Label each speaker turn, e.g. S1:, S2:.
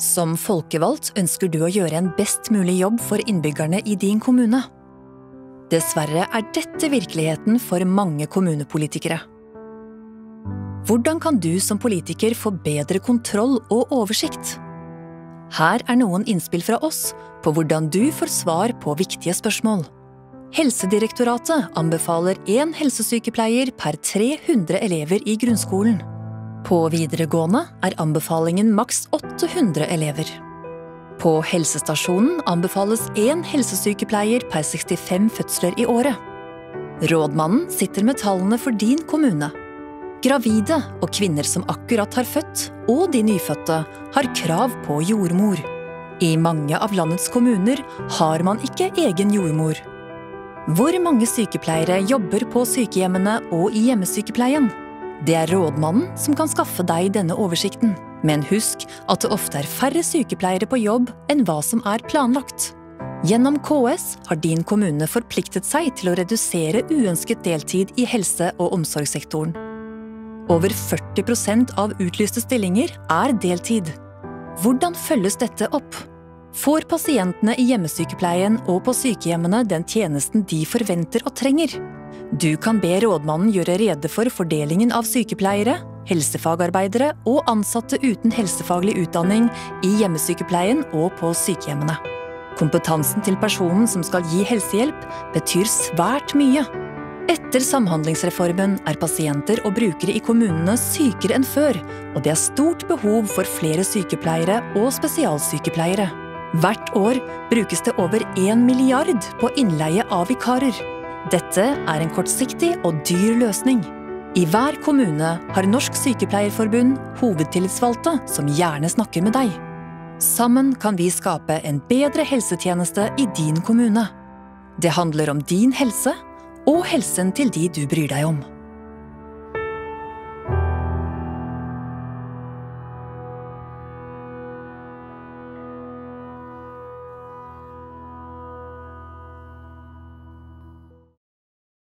S1: Som folkevalgt ønsker du å gjøre en best mulig jobb for innbyggerne i din kommune. Dessverre er dette virkeligheten for mange kommunepolitikere. Hvordan kan du som politiker få bedre kontroll og oversikt? Her er noen innspill fra oss på hvordan du får svar på viktige spørsmål. Helsedirektoratet anbefaler 1 helsesykepleier per 300 elever i grunnskolen. På videregående er anbefalingen maks 800 elever. På helsestasjonen anbefales 1 helsesykepleier per 65 fødsler i året. Rådmannen sitter med tallene for din kommune. Gravide og kvinner som akkurat har født, og de nyfødte, har krav på jordmor. I mange av landets kommuner har man ikke egen jordmor. Hvor mange sykepleiere jobber på sykehjemmene og i hjemmesykepleien? Det er rådmannen som kan skaffe deg denne oversikten. Men husk at det ofte er færre sykepleiere på jobb enn hva som er planlagt. Gjennom KS har din kommune forpliktet seg til å redusere uønsket deltid i helse- og omsorgssektoren. Over 40% av utlyste stillinger er deltid. Hvordan følges dette opp? Får pasientene i hjemmesykepleien og på sykehjemmene den tjenesten de forventer og trenger? Du kan be rådmannen gjøre rede for fordelingen av sykepleiere, helsefagarbeidere og ansatte uten helsefaglig utdanning i hjemmesykepleien og på sykehjemmene. Kompetansen til personen som skal gi helsehjelp betyr svært mye. Etter samhandlingsreformen er pasienter og brukere i kommunene sykere enn før, og det er stort behov for flere sykepleiere og spesialsykepleiere. Hvert år brukes det over 1 milliard på innleie av vikarer. Dette er en kortsiktig og dyr løsning. I hver kommune har Norsk Sykepleierforbund hovedtillitsvalgte som gjerne snakker med deg. Sammen kan vi skape en bedre helsetjeneste i din kommune. Det handler om din helse og helsen til de du bryr deg om.